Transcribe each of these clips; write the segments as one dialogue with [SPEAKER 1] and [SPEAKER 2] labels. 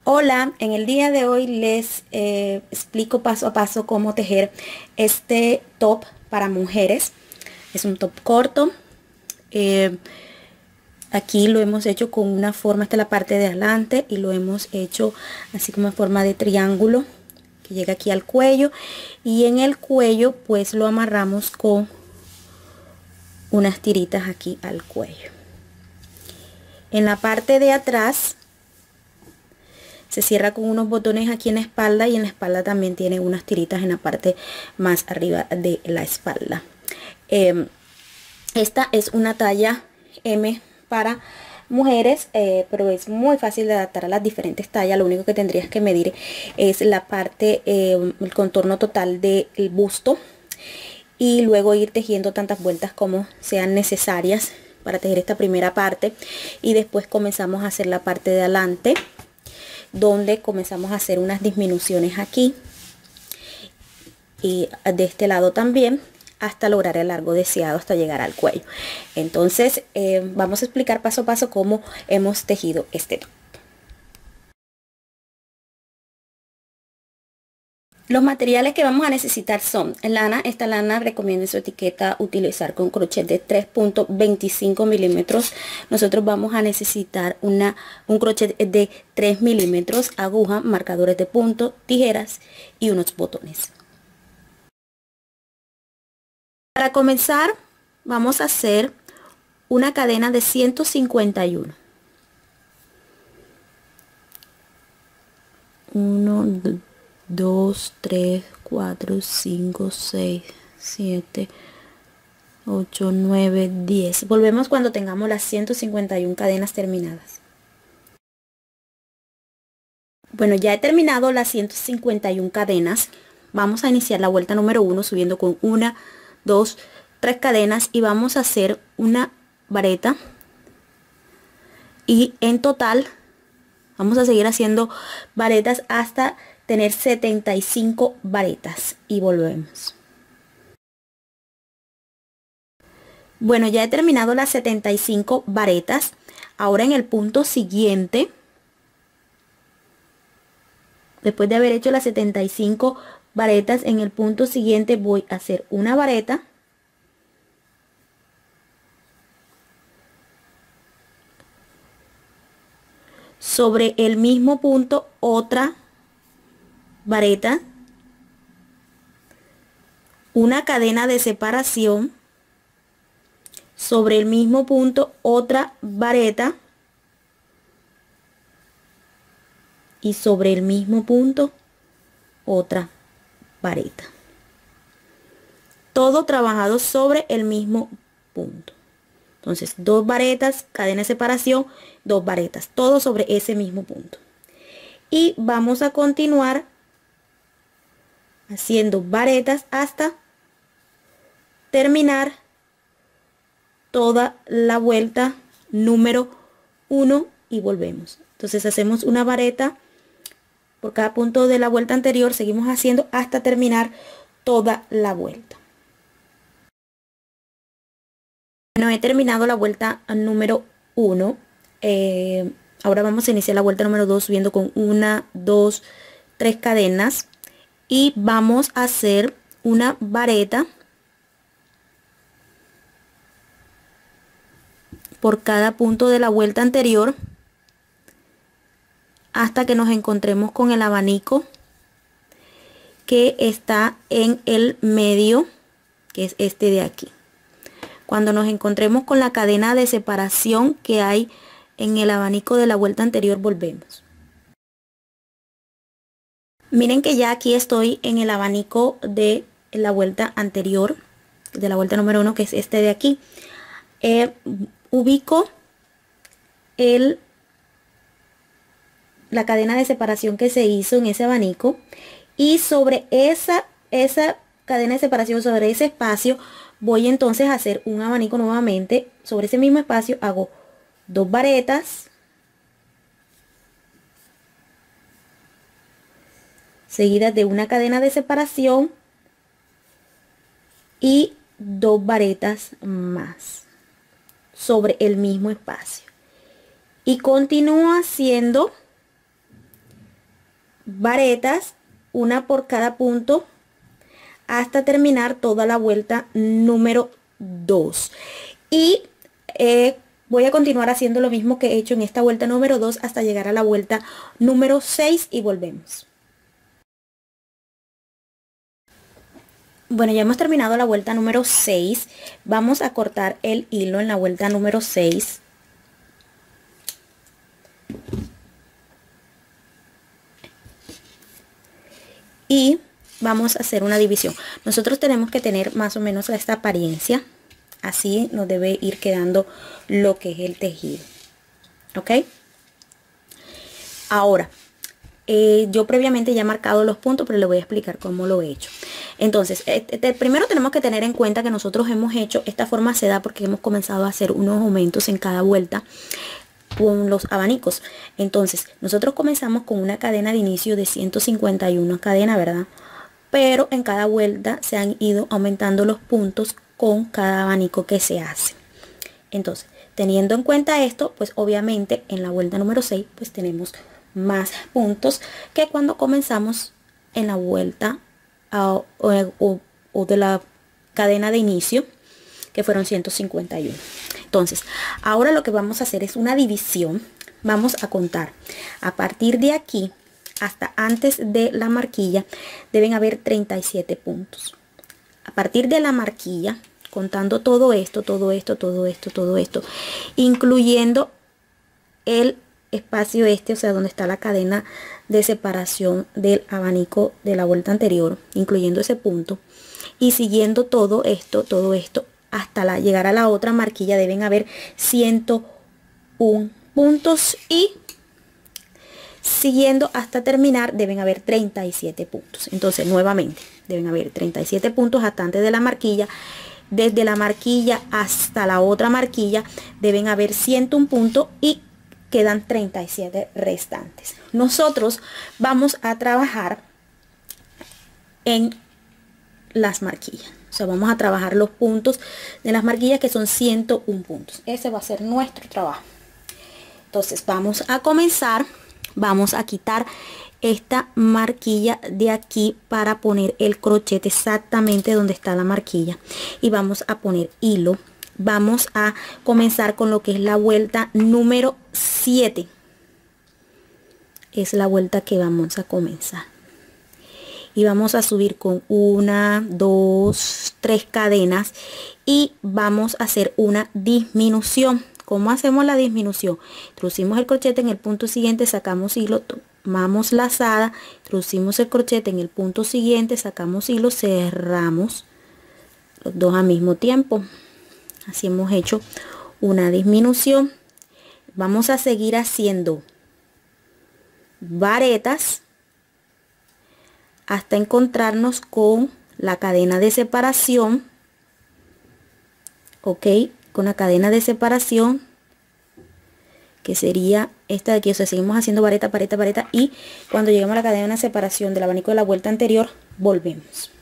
[SPEAKER 1] Hola, en el día de hoy les explico paso a paso cómo tejer este top para mujeres. Es un top corto. eh, Aquí lo hemos hecho con una forma, esta es la parte de adelante, y lo hemos hecho así como en forma de triángulo que llega aquí al cuello, y en el cuello pues lo amarramos con unas tiritas aquí al cuello. En la parte de atrás se cierra con unos botones aquí en la espalda, y en la espalda también tiene unas tiritas en la parte más arriba de la espalda. Esta es una talla M para mujeres, pero es muy fácil de adaptar a las diferentes tallas. Lo único que tendrías que medir es la parte, el contorno total del busto, y luego ir tejiendo tantas vueltas como sean necesarias para tejer esta primera parte, y después comenzamos a hacer la parte de adelante, donde comenzamos a hacer unas disminuciones aquí y de este lado también, hasta lograr el largo deseado, hasta llegar al cuello. Entonces vamos a explicar paso a paso cómo hemos tejido este top. Los materiales que vamos a necesitar son lana. Esta lana recomienda en su etiqueta utilizar con crochet de 3.25 milímetros. Nosotros vamos a necesitar un crochet de 3 milímetros, aguja, marcadores de punto, tijeras y unos botones. Para comenzar vamos a hacer una cadena de 151. 1, 2, 3, 4, 5, 6, 7, 8, 9, 10. Volvemos cuando tengamos las 151 cadenas terminadas. Bueno, ya he terminado las 151 cadenas. Vamos a iniciar la vuelta número 1 subiendo con 1, 2, 3 cadenas, y vamos a hacer una vareta, y en total vamos a seguir haciendo varetas hasta tener 75 varetas, y volvemos. Bueno, ya he terminado las 75 varetas. Ahora en el punto siguiente, después de haber hecho las 75 varetas, en el punto siguiente voy a hacer una vareta, sobre el mismo punto otra vareta, una cadena de separación, sobre el mismo punto otra vareta, y sobre el mismo punto otra vareta. Todo trabajado sobre el mismo punto. Entonces, dos varetas, cadena de separación, dos varetas, todo sobre ese mismo punto. Y vamos a continuar haciendo varetas hasta terminar toda la vuelta número 1, y volvemos. Entonces hacemos una vareta por cada punto de la vuelta anterior, seguimos haciendo hasta terminar toda la vuelta. Bueno, he terminado la vuelta número 1. Ahora vamos a iniciar la vuelta número 2 subiendo con 1, 2, 3 cadenas, y vamos a hacer una vareta por cada punto de la vuelta anterior hasta que nos encontremos con el abanico que está en el medio, que es este de aquí. Cuando nos encontremos con la cadena de separación que hay en el abanico de la vuelta anterior, volvemos. Miren que ya aquí estoy en el abanico de la vuelta anterior, de la vuelta número 1, que es este de aquí. Ubico la cadena de separación que se hizo en ese abanico, y sobre esa cadena de separación, sobre ese espacio, voy entonces a hacer un abanico nuevamente. Sobre ese mismo espacio hago dos varetas seguidas de una cadena de separación y dos varetas más sobre el mismo espacio, y continúo haciendo varetas, una por cada punto, hasta terminar toda la vuelta número 2. Y voy a continuar haciendo lo mismo que he hecho en esta vuelta número 2 hasta llegar a la vuelta número 6 y volvemos. Bueno, ya hemos terminado la vuelta número 6. Vamos a cortar el hilo en la vuelta número 6. Y vamos a hacer una división. Nosotros tenemos que tener más o menos esta apariencia. Así nos debe ir quedando lo que es el tejido. ¿Ok? Ahora, yo previamente ya he marcado los puntos, pero le voy a explicar cómo lo he hecho. Entonces, primero tenemos que tener en cuenta que nosotros hemos hecho esta forma seda porque hemos comenzado a hacer unos aumentos en cada vuelta con los abanicos. Entonces, nosotros comenzamos con una cadena de inicio de 151 cadenas, ¿verdad? Pero en cada vuelta se han ido aumentando los puntos con cada abanico que se hace. Entonces, teniendo en cuenta esto, pues obviamente en la vuelta número 6, pues tenemos más puntos que cuando comenzamos en la vuelta o de la cadena de inicio, que fueron 151. Entonces, ahora lo que vamos a hacer es una división. Vamos a contar a partir de aquí hasta antes de la marquilla deben haber 37 puntos. A partir de la marquilla, contando todo esto, incluyendo el espacio este, o sea, donde está la cadena de separación del abanico de la vuelta anterior, incluyendo ese punto, y siguiendo todo esto hasta llegar a la otra marquilla deben haber 101 puntos, y siguiendo hasta terminar deben haber 37 puntos. Entonces nuevamente deben haber 37 puntos hasta antes de la marquilla. Desde la marquilla hasta la otra marquilla deben haber 101 puntos y quedan 37 restantes. Nosotros vamos a trabajar en las marquillas. O sea, vamos a trabajar los puntos de las marquillas, que son 101 puntos. Ese va a ser nuestro trabajo. Entonces vamos a comenzar. Vamos a quitar esta marquilla de aquí para poner el crochet exactamente donde está la marquilla. Y vamos a poner hilo. Vamos a comenzar con lo que es la vuelta número 7. Es la vuelta que vamos a comenzar. Y vamos a subir con 1, 2, 3 cadenas y vamos a hacer una disminución. ¿Cómo hacemos la disminución? Introducimos el crochet en el punto siguiente, sacamos hilo, tomamos lazada, introducimos el crochet en el punto siguiente, sacamos hilo, cerramos los dos al mismo tiempo. Así hemos hecho una disminución. Vamos a seguir haciendo varetas hasta encontrarnos con la cadena de separación. Ok, con la cadena de separación, que sería esta de aquí. O sea, seguimos haciendo vareta, vareta, vareta, y cuando lleguemos a la cadena de separación del abanico de la vuelta anterior, volvemos.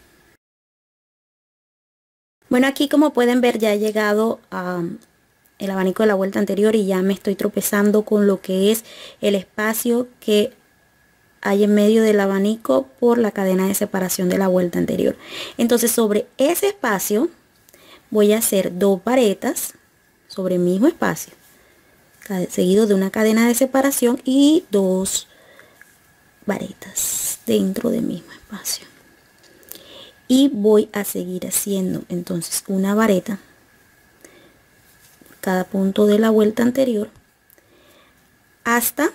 [SPEAKER 1] Bueno, aquí como pueden ver ya he llegado a el abanico de la vuelta anterior y ya me estoy tropezando con lo que es el espacio que hay en medio del abanico por la cadena de separación de la vuelta anterior. Entonces sobre ese espacio voy a hacer 2 varetas sobre el mismo espacio, seguido de una cadena de separación y 2 varetas dentro del mismo espacio. Y voy a seguir haciendo entonces una vareta por cada punto de la vuelta anterior hasta,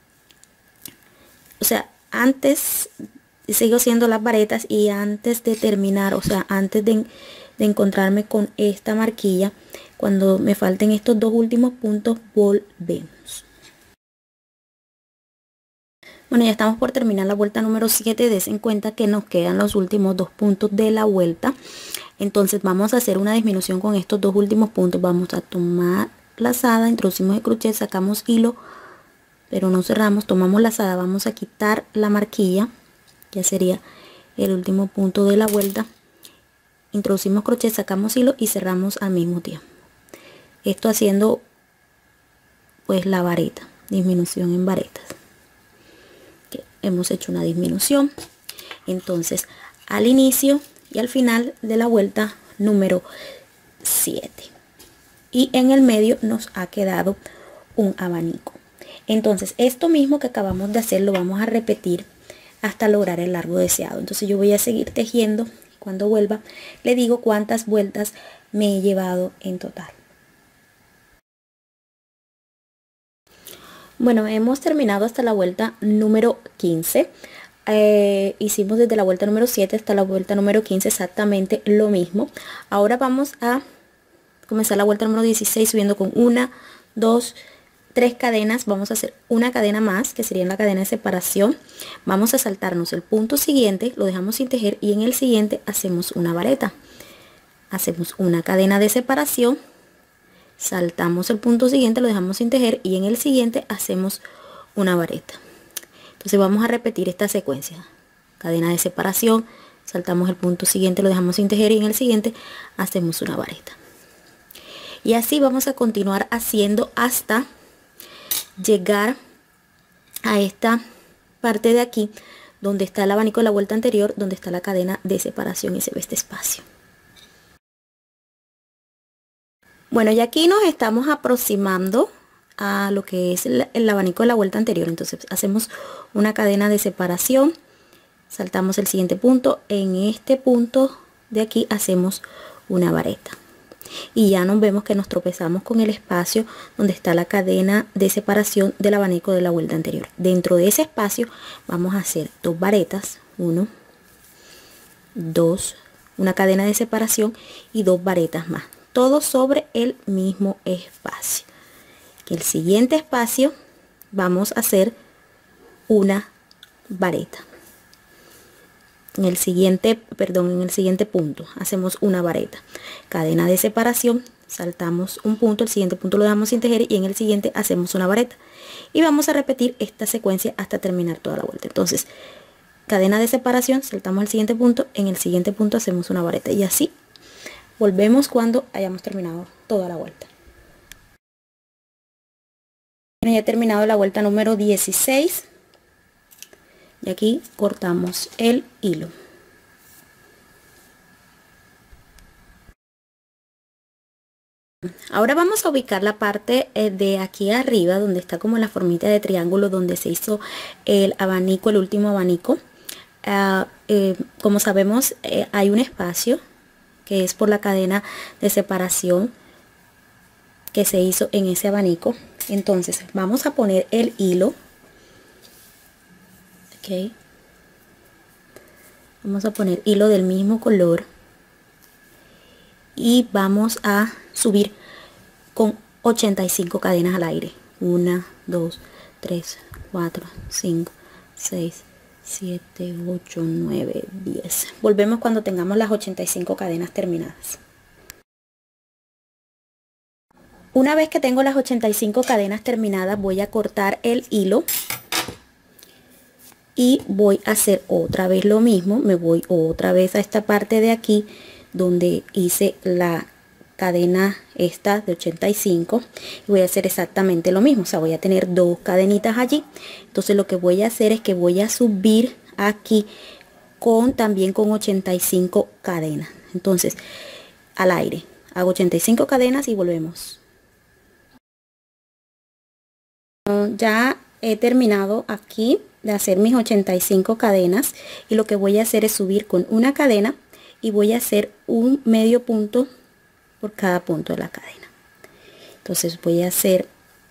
[SPEAKER 1] o sea, antes sigo haciendo las varetas y antes de terminar, o sea, antes de encontrarme con esta marquilla, cuando me falten estos 2 últimos puntos, volvemos. Bueno, ya estamos por terminar la vuelta número 7. Des en cuenta que nos quedan los últimos 2 puntos de la vuelta. Entonces vamos a hacer una disminución con estos 2 últimos puntos. Vamos a tomar lazada, introducimos el crochet, sacamos hilo, pero no cerramos, tomamos lazada, vamos a quitar la marquilla, ya sería el último punto de la vuelta, introducimos crochet, sacamos hilo y cerramos al mismo tiempo. Esto haciendo pues la vareta, disminución en varetas. hemos hecho una disminución. Entonces al inicio y al final de la vuelta número 7, y en el medio nos ha quedado un abanico. Entonces esto mismo que acabamos de hacer lo vamos a repetir hasta lograr el largo deseado. Entonces yo voy a seguir tejiendo. Cuando vuelva le digo cuántas vueltas me he llevado en total. Bueno, hemos terminado hasta la vuelta número 15. Hicimos desde la vuelta número 7 hasta la vuelta número 15 exactamente lo mismo. Ahora vamos a comenzar la vuelta número 16 subiendo con 1, 2, 3 cadenas. Vamos a hacer una cadena más, que sería la cadena de separación. Vamos a saltarnos el punto siguiente, lo dejamos sin tejer, y en el siguiente hacemos una vareta. Hacemos una cadena de separación, saltamos el punto siguiente, lo dejamos sin tejer, y en el siguiente hacemos una vareta. Entonces vamos a repetir esta secuencia: cadena de separación, saltamos el punto siguiente, lo dejamos sin tejer, y en el siguiente hacemos una vareta. Y así vamos a continuar haciendo hasta llegar a esta parte de aquí donde está el abanico de la vuelta anterior, donde está la cadena de separación y se ve este espacio. Bueno, y aquí nos estamos aproximando a lo que es el abanico de la vuelta anterior. Entonces hacemos una cadena de separación, saltamos el siguiente punto, en este punto de aquí hacemos una vareta. Y ya nos vemos que nos tropezamos con el espacio donde está la cadena de separación del abanico de la vuelta anterior. Dentro de ese espacio vamos a hacer 2 varetas, 1, 2, una cadena de separación y 2 varetas más, todo sobre el mismo espacio. En el siguiente espacio vamos a hacer una vareta. En el siguiente punto hacemos una vareta, cadena de separación, saltamos un punto, el siguiente punto lo dejamos sin tejer, y en el siguiente hacemos una vareta, y vamos a repetir esta secuencia hasta terminar toda la vuelta. Entonces cadena de separación, saltamos al siguiente punto, en el siguiente punto hacemos una vareta, y así volvemos cuando hayamos terminado toda la vuelta. Bueno, ya he terminado la vuelta número 16. Y aquí cortamos el hilo. Ahora vamos a ubicar la parte de aquí arriba, donde está como la formita de triángulo, donde se hizo el abanico, el último abanico. Como sabemos, hay un espacio que es por la cadena de separación que se hizo en ese abanico. Entonces vamos a poner el hilo. Okay. Vamos a poner hilo del mismo color y vamos a subir con 85 cadenas al aire. 1, 2, 3, 4, 5, 6, 7, 8, 9, 10. Volvemos cuando tengamos las 85 cadenas terminadas. Una vez que tengo las 85 cadenas terminadas, voy a cortar el hilo y voy a hacer otra vez lo mismo. Me voy otra vez a esta parte de aquí donde hice la cadena esta de 85 y voy a hacer exactamente lo mismo. O sea, voy a tener 2 cadenitas allí. Entonces lo que voy a hacer es que voy a subir aquí también con 85 cadenas. Entonces al aire hago 85 cadenas y volvemos. Ya he terminado aquí de hacer mis 85 cadenas y lo que voy a hacer es subir con una cadena y voy a hacer un medio punto por cada punto de la cadena. Entonces voy a hacer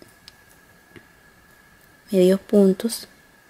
[SPEAKER 1] medios puntos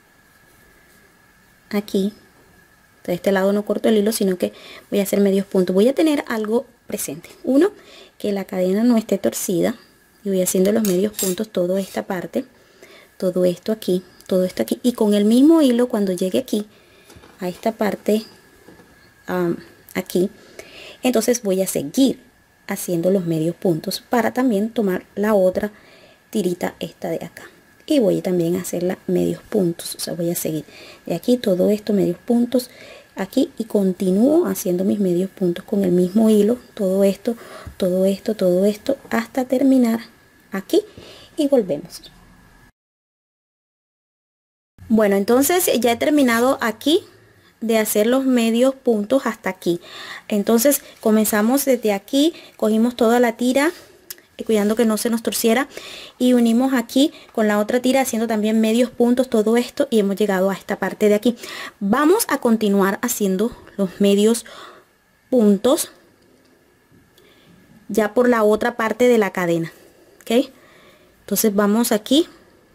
[SPEAKER 1] aquí. De este lado no corto el hilo, sino que voy a hacer medios puntos. Voy a tener algo presente. Uno, que la cadena no esté torcida, y voy haciendo los medios puntos toda esta parte, todo esto aquí, todo esto aquí, y con el mismo hilo cuando llegue aquí a esta parte aquí, entonces voy a seguir haciendo los medios puntos para también tomar la otra tirita esta de acá, y voy también a hacerla medios puntos. O sea, voy a seguir de aquí todo esto medios puntos aquí y continúo haciendo mis medios puntos con el mismo hilo, todo esto, todo esto, todo esto, hasta terminar aquí y volvemos. Bueno, entonces ya he terminado aquí de hacer los medios puntos hasta aquí. Entonces comenzamos desde aquí, cogimos toda la tira, cuidando que no se nos torciera, y unimos aquí con la otra tira haciendo también medios puntos todo esto, y hemos llegado a esta parte de aquí. Vamos a continuar haciendo los medios puntos ya por la otra parte de la cadena, ¿ok? Entonces vamos aquí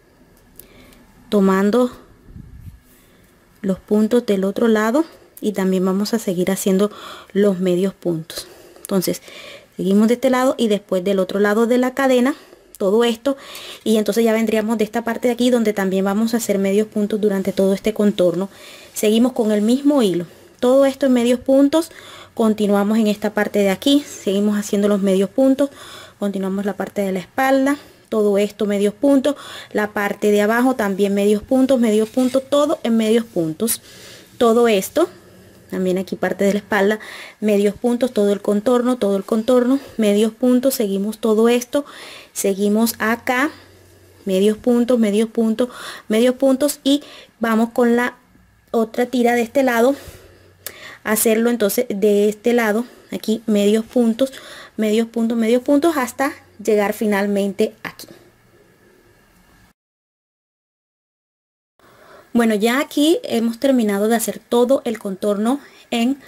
[SPEAKER 1] tomando los puntos del otro lado y también vamos a seguir haciendo los medios puntos. Entonces seguimos de este lado y después del otro lado de la cadena todo esto, y entonces ya vendríamos de esta parte de aquí donde también vamos a hacer medios puntos durante todo este contorno. Seguimos con el mismo hilo, todo esto en medios puntos. Continuamos en esta parte de aquí, seguimos haciendo los medios puntos, continuamos la parte de la espalda, todo esto medios puntos, la parte de abajo también medios puntos, todo en medios puntos, todo esto también aquí parte de la espalda, medios puntos, todo el contorno, medios puntos, seguimos todo esto, seguimos acá, medios puntos, y vamos con la otra tira de este lado, hacerlo entonces de este lado, aquí medios puntos, hasta llegar finalmente aquí. Bueno, ya aquí hemos terminado de hacer todo el contorno en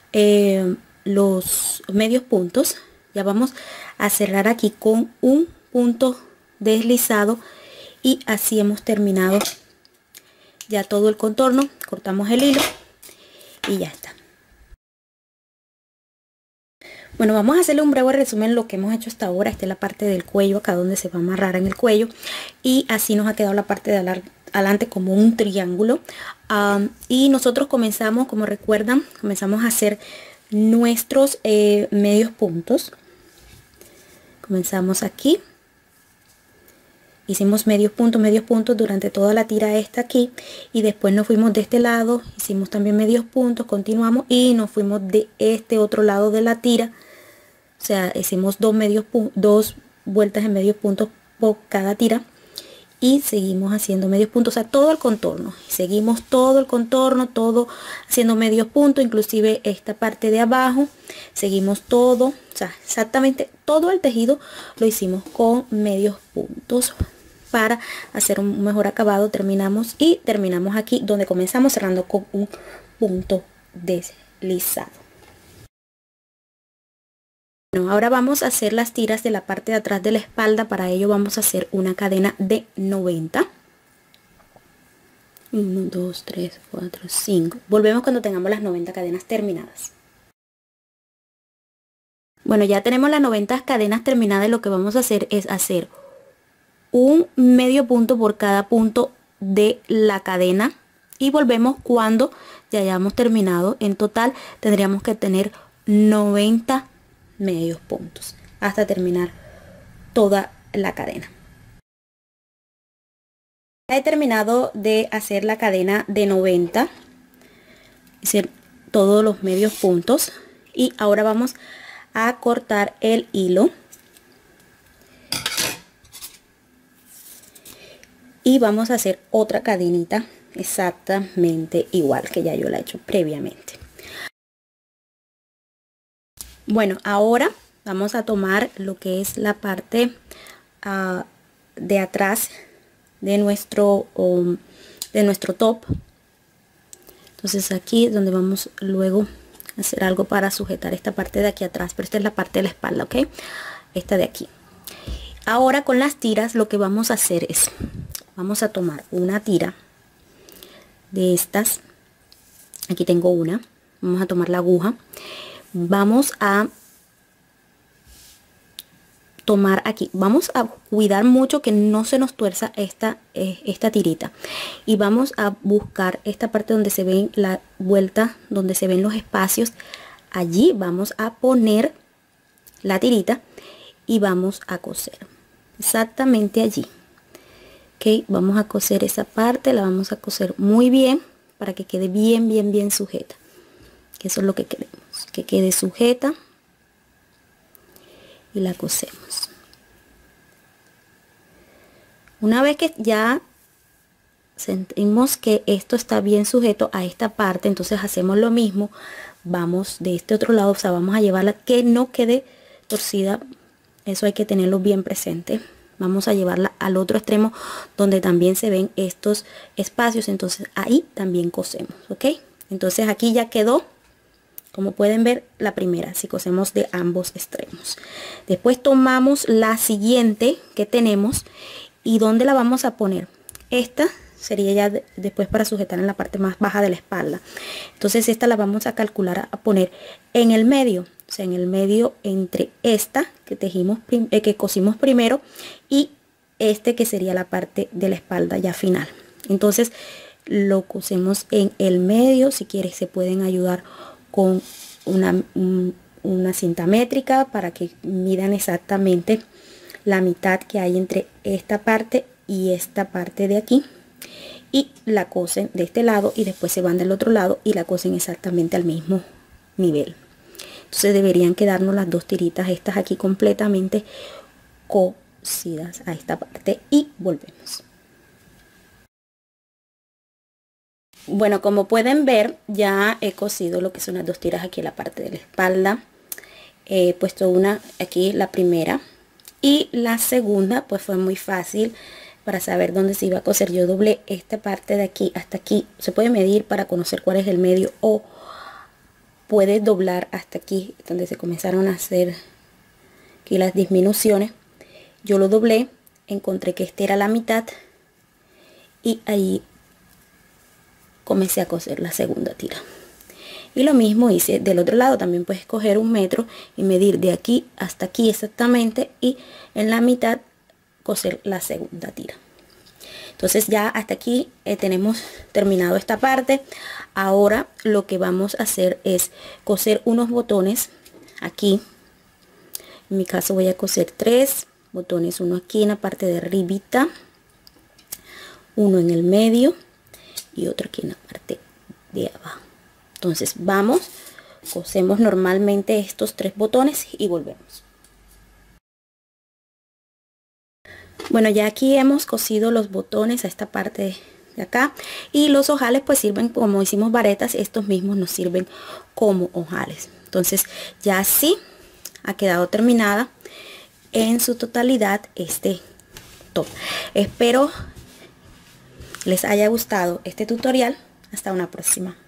[SPEAKER 1] los medios puntos. Ya vamos a cerrar aquí con un punto deslizado, y así hemos terminado ya todo el contorno. Cortamos el hilo y ya está. Bueno, vamos a hacerle un breve resumen de lo que hemos hecho hasta ahora. Esta es la parte del cuello, acá donde se va a amarrar en el cuello, y así nos ha quedado la parte de adelante como un triángulo. Y nosotros comenzamos, como recuerdan, comenzamos a hacer nuestros medios puntos. Comenzamos aquí, hicimos medios puntos durante toda la tira esta aquí, y después nos fuimos de este lado, hicimos también medios puntos, continuamos y nos fuimos de este otro lado de la tira. O sea, hicimos dos vueltas en medios puntos por cada tira, y seguimos haciendo medios puntos, o sea, todo el contorno. Seguimos todo el contorno, todo haciendo medios puntos, inclusive esta parte de abajo. Seguimos todo, o sea, exactamente todo el tejido lo hicimos con medios puntos para hacer un mejor acabado. Terminamos aquí donde comenzamos, cerrando con un punto deslizado. Bueno, ahora vamos a hacer las tiras de la parte de atrás de la espalda. Para ello vamos a hacer una cadena de 90. 1, 2, 3, 4, 5. Volvemos cuando tengamos las 90 cadenas terminadas. Bueno, ya tenemos las 90 cadenas terminadas, y lo que vamos a hacer es hacer un medio punto por cada punto de la cadena, y volvemos cuando ya hayamos terminado. En total tendríamos que tener 90 medios puntos hasta terminar toda la cadena. Ya he terminado de hacer la cadena de 90, hacer todos los medios puntos, y ahora vamos a cortar el hilo y vamos a hacer otra cadenita exactamente igual que ya yo la he hecho previamente. Bueno, ahora vamos a tomar lo que es la parte de atrás de nuestro top. Entonces aquí es donde vamos luego a hacer algo para sujetar esta parte de aquí atrás, pero esta es la parte de la espalda, ¿ok? Esta de aquí. Ahora con las tiras lo que vamos a hacer es, vamos a tomar una tira de estas. Aquí tengo una. Vamos a tomar la aguja. Vamos a tomar aquí, vamos a cuidar mucho que no se nos tuerza esta tirita, y vamos a buscar esta parte donde se ven la vuelta, donde se ven los espacios. Allí vamos a poner la tirita y vamos a coser exactamente allí. Ok, vamos a coser esa parte, la vamos a coser muy bien para que quede bien sujeta, que eso es lo que queremos, que quede sujeta, y la cosemos. Una vez que ya sentimos que esto está bien sujeto a esta parte, entonces hacemos lo mismo. Vamos de este otro lado, o sea, vamos a llevarla que no quede torcida. Eso hay que tenerlo bien presente. Vamos a llevarla al otro extremo donde también se ven estos espacios, entonces ahí también cosemos, ¿ok? Entonces aquí ya quedó, como pueden ver, la primera, si cosemos de ambos extremos. Después tomamos la siguiente que tenemos y ¿dónde la vamos a poner? Esta sería ya después para sujetar en la parte más baja de la espalda. Entonces esta la vamos a calcular a poner en el medio, o sea, en el medio entre esta que tejimos, que cosimos primero, y este que sería la parte de la espalda ya final. Entonces lo cosemos en el medio. Si quieres se pueden ayudar con una cinta métrica para que midan exactamente la mitad que hay entre esta parte y esta parte de aquí, y la cosen de este lado y después se van del otro lado y la cosen exactamente al mismo nivel. Entonces deberían quedarnos las dos tiritas estas aquí completamente cosidas a esta parte y volvemos. Bueno, como pueden ver, ya he cosido lo que son las dos tiras aquí en la parte de la espalda. He puesto una aquí, la primera, y la segunda pues fue muy fácil para saber dónde se iba a coser. Yo doblé esta parte de aquí hasta aquí. Se puede medir para conocer cuál es el medio, o puedes doblar hasta aquí donde se comenzaron a hacer aquí las disminuciones. Yo lo doblé, encontré que esta era la mitad y ahí comencé a coser la segunda tira. Y lo mismo hice del otro lado. También puedes coger 1 metro y medir de aquí hasta aquí exactamente, y en la mitad coser la segunda tira. Entonces ya hasta aquí tenemos terminado esta parte. Ahora lo que vamos a hacer es coser unos botones aquí. En mi caso voy a coser 3 botones, uno aquí en la parte de arribita, uno en el medio y otro aquí en la parte de abajo. Entonces vamos, cosemos normalmente estos 3 botones y volvemos. Bueno, ya aquí hemos cosido los botones a esta parte de acá, y los ojales pues sirven, como hicimos varetas, estos mismos nos sirven como ojales. Entonces ya así ha quedado terminada en su totalidad este top. Espero les haya gustado este tutorial. Hasta una próxima.